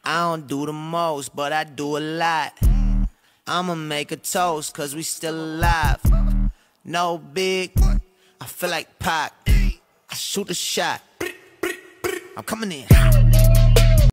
I don't do the most, but I do a lot. I'ma make a toast, cause we still alive. No big, I feel like Pac. I shoot a shot. I'm coming in.